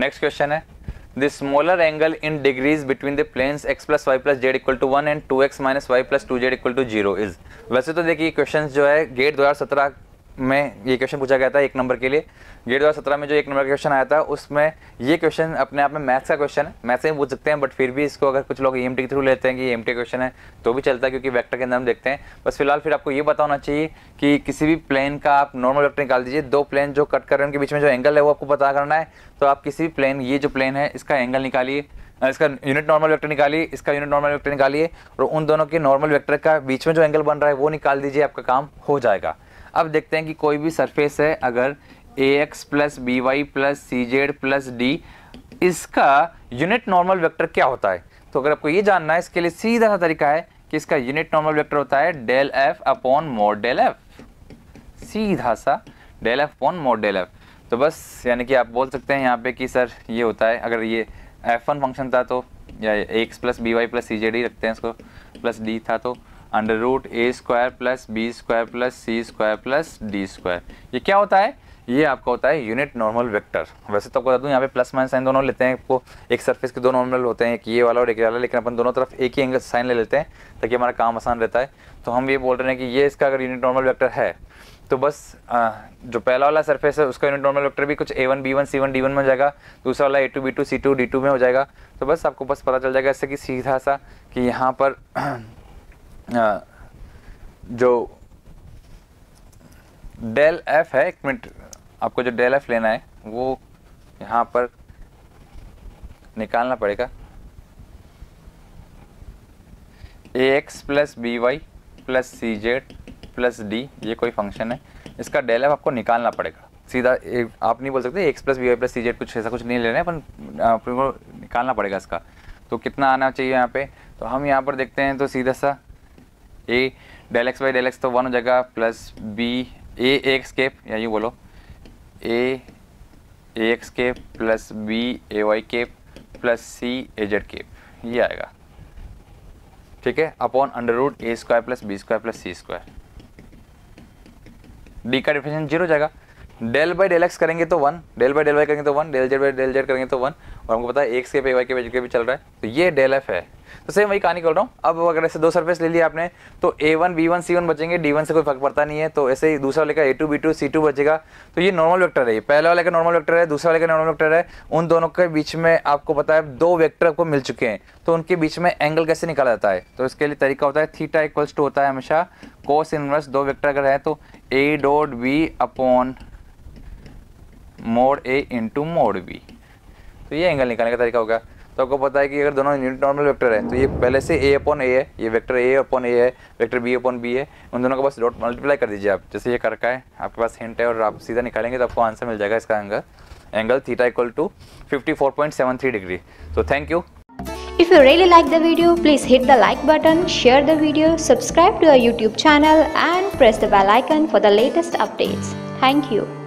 Next question है the smaller angle in degrees between the planes x plus y plus z equal to 1 and 2x minus y plus 2z equal to 0 is. वैसे तो देखिए question जो है gate 2017 में ये question पूछा गया था 1 नंबर के लिए। गेट 2017 में जो 1 नंबर का क्वेश्चन आया था उसमें ये क्वेश्चन अपने आप में मैथ्स का क्वेश्चन है, मैथ्स से भी पूछ सकते हैं, बट फिर भी इसको अगर कुछ लोग EMT के थ्रू लेते हैं कि EMT क्वेश्चन है तो भी चलता है, क्योंकि वेक्टर के अंदर हम देखते हैं। बस फिलहाल फिर आपको ये पता होना चाहिए कि किसी भी प्लेन का आप नॉर्मल वेक्टर निकाल दीजिए, दो प्लेन जो कट कर रहे हैं उनके बीच में जो एंगल है वो आपको पता करना है। तो आप किसी भी प्लेन, ये जो प्लेन है इसका एंगल निकालिए, इसका यूनिट नॉर्मल वेक्टर निकालिए, इसका यूनिट नॉर्मल वेक्टर निकालिए और उन दोनों के नॉर्मल वेक्टर का बीच में जो एंगल बन रहा है वो निकाल दीजिए, आपका काम हो जाएगा। अब देखते हैं कि कोई भी सरफेस है, अगर ax plus b y plus c z plus d, इसका यूनिट नॉर्मल वेक्टर क्या होता है। तो अगर आपको ये जानना है, इसके लिए सीधा सा तरीका है कि इसका यूनिट नॉर्मल वेक्टर होता है del f upon mod del f, सीधा सा del f upon mod del f. तो बस यानी कि आप बोल सकते हैं यहाँ पे कि सर ये होता है, अगर ये f1 फंक्शन था तो या ax plus b y plus c z ही रखते हैं इसको, प्लस डी था तो under root a square plus b square plus c square plus d square. ये क्या होता है, ये आपका होता है यूनिट नॉर्मल वेक्टर। वैसे तो आपको बता दूं यहाँ पे प्लस माइनस साइन दोनों लेते हैं, आपको एक सरफेस के दो नॉर्मल होते हैं, एक ये वाला और एक ये वाला, लेकिन अपन दोनों तरफ एक ही एंगल साइन ले लेते हैं ताकि हमारा काम आसान रहता है। तो हम ये बोल रहे हैं कि ये इसका अगर यूनिट नॉर्मल वेक्टर है तो बस जो पहला वाला सरफेस है उसका यूनिट नॉर्मल वेक्टर भी कुछ a1 b1 c1 d1 में हो जाएगा, दूसरा वाला a2 b2 c2 d2 में हो जाएगा। तो बस आपको बस पता चल जाएगा इससे कि सीधा सा कि यहाँ पर जो डेल एफ है, एक मिनट, आपको जो डेल एफ लेना है वो यहाँ पर निकालना पड़ेगा, ax plus b y plus c z plus d, ये कोई फंक्शन है, इसका डेल एफ आपको निकालना पड़ेगा। सीधा आप नहीं बोल सकते x plus b y plus c z, कुछ ऐसा कुछ नहीं लेना है, अपन आपको निकालना पड़ेगा इसका। तो कितना आना चाहिए यहाँ पे, तो हम यहाँ पर देखते हैं तो सीधा सा a del x by del x तो 1 हो जाएगा, plus b a x cap, या यूँ बोलो a x cap plus b a y cap plus c a z cap, ये आएगा, ठीक है, upon under root a square plus b square plus c square. D का डिफरेंशियल 0 हो जाएगा, डेल बाई डेल एक्स करेंगे तो 1, डेल बाई डेल वाई करेंगे तो 1, del z by del z करेंगे तो 1, और हमको पता है एक्स के पे वाई के भी चल रहा है, तो ये डेल एफ है। तो सेम वही कहानी कर रहा हूँ। अब अगर ऐसे दो सरफेस ले लिया आपने तो a1 b1 c1 बचेंगे, d1 से कोई फर्क पड़ता नहीं है, तो ऐसे ही दूसरा वाले का a2 b2 c2 बचेगा। तो ये नॉर्मल वेक्टर है, ये पहले वाले का नॉर्मल वेक्टर है, दूसरे वाले का नॉर्मल वेक्टर है, उन दोनों के बीच में आपको पता है दो वेक्टर आपको मिल चुके हैं, तो उनके बीच में एंगल कैसे निकाला जाता है। तो इसके लिए तरीका होता है थीटा इक्वल्स टू होता है हमेशा कोस इनवर्स, दो वेक्टर अगर है तो a dot b upon mod a into mod b, तो ये एंगल निकालने का तरीका होगा। तो आपको पता है कि अगर दोनों यूनिट नॉर्मल वेक्टर है तो ये पहले से a अपॉन a है, ये वेक्टर a अपॉन a है, वेक्टर b अपॉन b है, उन दोनों का बस डॉट मल्टीप्लाई कर दीजिए आप, जैसे ये कर रखा है, आपके पास हिंट है और आप सीधा निकालेंगे तो आपको आंसर मिल जाएगा इसका angle theta equal to 54.73 degree. तो thank you. If you really like the video, please hit the like button, share the video, subscribe to our YouTube channel and press the bell icon for the latest updates. Thank you.